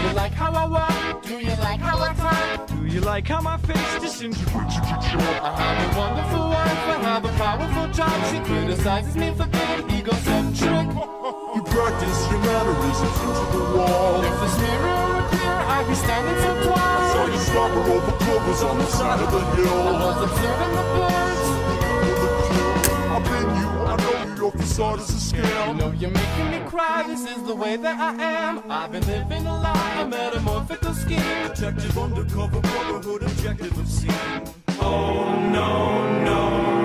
you like how I walk? Do you like how I talk? Do you like how my face disintegrates at your jaw? I have a wonderful wife, I have a powerful job. She criticizes me for being egocentric. You practice your mannerisms into the wall. If this mirror were clear, I'd be standing so tall. Saw you slobber over clovers on the side of the I hill. was observing the birds. I've been you, I know you, your facade is a You scam. know you're making me cry, this is the way that I am. I've been living a lie, a metamorphical scheme. Detective undercover brotherhood objective of scene. Oh no, no,